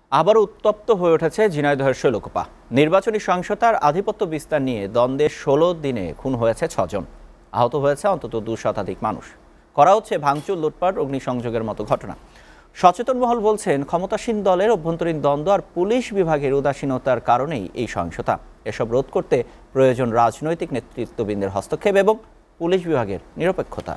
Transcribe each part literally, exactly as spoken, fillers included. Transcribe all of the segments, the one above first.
আবারও উত্তপ্ত হয়ে উঠেছে ঝিনাইদহের শৈলকুপা। নির্বাচনী সহিংসতার আধিপত্য বিস্তার নিয়ে দ্বন্দ্বের ষোলো দিনে খুন হয়েছে ছজন, আহত হয়েছে অন্তত দু শতাধিক মানুষ। করা হচ্ছে ভাঙচুর, লুটপাট, অগ্নিসংযোগের মতো ঘটনা। সচেতন মহল বলছেন, ক্ষমতাসীন দলের অভ্যন্তরীণ দ্বন্দ্ব আর পুলিশ বিভাগের উদাসীনতার কারণেই এই সহিংসতা। এসব রোধ করতে প্রয়োজন রাজনৈতিক নেতৃত্ববৃন্দের হস্তক্ষেপ এবং পুলিশ বিভাগের নিরপেক্ষতা।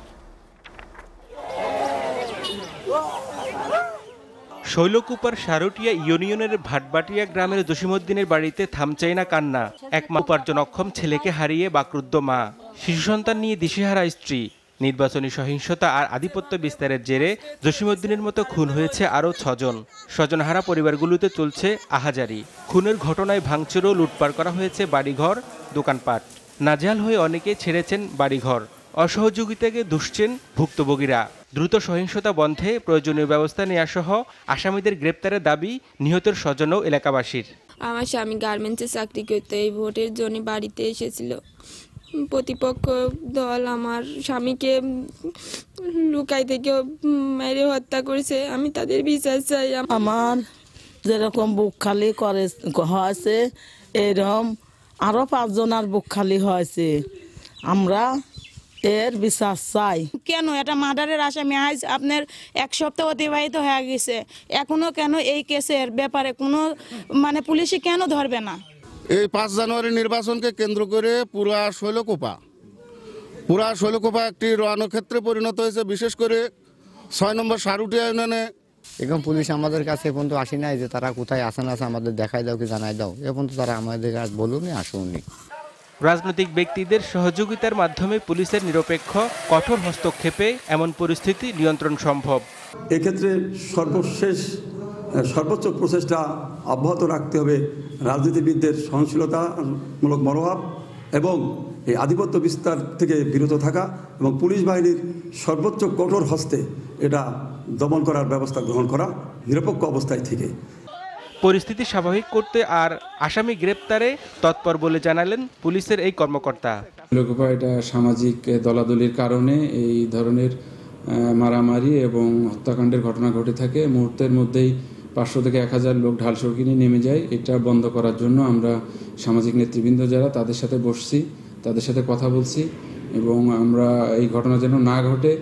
শৈলকুপার সারটিয়া ইউনিয়নের ভাটবাটিয়া গ্রামের জসিমউদ্দিনের বাড়িতে থামচাই না কান্না। এক মা উপার্জন অক্ষম ছেলেকে হারিয়ে বাকরুদ্ধ মা, শিশু সন্তান নিয়ে দিশেহারা স্ত্রী। নির্বাচনী সহিংসতা আর আধিপত্য বিস্তারের জেরে জসিমউদ্দিনের মতো খুন হয়েছে আরও ছজন। স্বজনহারা পরিবারগুলোতে চলছে আহাজারি। খুনের ঘটনায় ভাঙচুর ও লুটপাট করা হয়েছে বাড়িঘর, দোকানপাট। নাজেহাল হয়ে অনেকে ছেড়েছেন বাড়িঘর। অসহযোগিতাকে দুষছেন ভুক্তভোগীরা। দ্রুত সহিংসতা বন্ধে প্রয়োজনীয় ব্যবস্থা নেওয়া সহ আসামিদের গ্রেপ্তারের দাবি নিহতের স্বজন ও এলাকাবাসীর। আমার স্বামী গার্মেন্টসে চাকরি করতে এই ভোটের জন্য বাড়িতে এসেছিল। প্রতিপক্ষ দল আমার স্বামীকে লুকাই থেকে মেরে হত্যা করেছে। আমি তাদের বিচার চাই। আমার যেরকম বুক খালি করে হয়েছে, এরকম আরো পাঁচজনের বুক খালি হয়েছে। আমরা এর বিচার চাই। কেন এটা মার্ডারের আসামি আজ আপনার এক সপ্তাহ অতিবাহিত হয়ে গেছে, এখনো কেন এই কেসের ব্যাপারে কোনো মানে পুলিশে কেন ধরবে না? এই পাঁচ জানুয়ারি নির্বাচনকে কেন্দ্র করে পুরা শৈলকুপা পুরা শৈলকুপা একটি রণক্ষেত্রে পরিণত হয়েছে। বিশেষ করে ছয় নম্বর সারুটিয়া ইউনিয়নে এখন পুলিশ আমাদের কাছে এখন তো আসি নাই যে তারা কোথায় আসেন আছে আমাদের দেখাই দাও কি জানাই দাও, এখন তো তারা আমাদের কাছে বলুনি, আসুনি। রাজনৈতিক ব্যক্তিদের সহযোগিতার মাধ্যমে পুলিশের নিরপেক্ষ কঠোর হস্তক্ষেপে এমন পরিস্থিতি নিয়ন্ত্রণ সম্ভব। এক্ষেত্রে সর্বশেষ সর্বোচ্চ প্রচেষ্টা অব্যাহত রাখতে হবে রাজনীতিবিদদের সহনশীলতামূলক মনোভাব এবং এই আধিপত্য বিস্তার থেকে বিরত থাকা এবং পুলিশ বাহিনীর সর্বোচ্চ কঠোর হস্তে এটা দমন করার ব্যবস্থা গ্রহণ করা নিরপেক্ষ অবস্থায় থেকে। পরিস্থিতি স্বাভাবিক করতে আর আসামি গ্রেপ্তারে তৎপর বলে জানালেন পুলিশের এই কর্মকর্তা। শৈলকুপা এটা সামাজিক দলাদলির কারণে এই ধরনের মারামারি এবং হত্যাকাণ্ডের ঘটনা ঘটে থাকে। মুহূর্তের মধ্যেই পাঁচশো থেকে এক হাজার লোক ঢাল শৌখিনে নেমে যায়। এটা বন্ধ করার জন্য আমরা সামাজিক নেতৃবৃন্দ যারা তাদের সাথে বসছি, তাদের সাথে কথা বলছি এবং আমরা এই ঘটনা যেন না ঘটে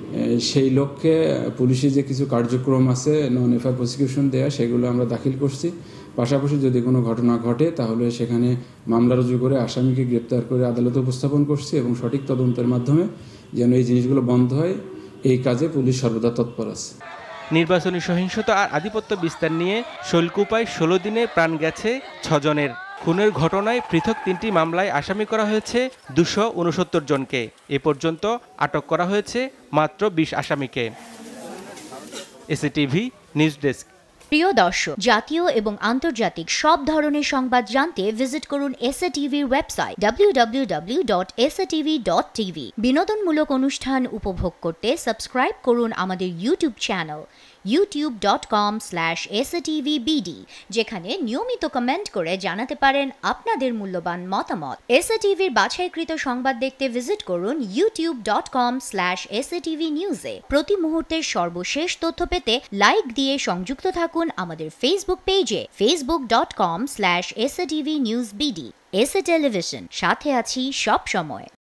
সেই লক্ষ্যে পুলিশের যে কিছু কার্যক্রম আছে নন এফআইআর প্রসিকিউশন দেয়া, সেগুলো আমরা দাখিল করছি। পাশাপাশি যদি কোনো ঘটনা ঘটে তাহলে সেখানে মামলা রুজু করে আসামিকে গ্রেপ্তার করে আদালতে উপস্থাপন করছি এবং সঠিক তদন্তের মাধ্যমে যেন এই জিনিসগুলো বন্ধ হয়, এই কাজে পুলিশ সর্বদা তৎপর আছে। নির্বাচনী সহিংসতা আর আধিপত্য বিস্তার নিয়ে শৈলকুপায় ষোলো দিনে প্রাণ গেছে ছজনের। খুনের ঘটনায় পৃথক তিনটি মামলায় আসামি করা হয়েছে দুশো উনসত্তর জনকে। এ পর্যন্ত আটক করা হয়েছে মাত্র বিশ আসামিকে। SATV news desk. প্রিয় দর্শক, জাতীয় এবং আন্তর্জাতিক সব ধরনের সংবাদ জানতে ভিজিট করুন এসএটিভির website W W W dot S A T V dot TV. বিনোদনমূলক অনুষ্ঠান উপভোগ করতে সাবস্ক্রাইব করুন আমাদের YouTube channel YouTube dot com slash S A T V B D, যেখানে নিয়মিত কমেন্ট করে জানাতে পারেন আপনাদের মূল্যবান মতামত। এসএটিভির বাছাইকৃত সংবাদ দেখতে ভিজিট করুন YouTube dot com slash S A T V নিউজে। প্রতি মুহূর্তের সর্বশেষ তথ্য পেতে লাইক দিয়ে সংযুক্ত থাকুন আমাদের ফেসবুক পেজে Facebook dot com slash S A T V news BD. S A television, সাথে আছি সব সময়।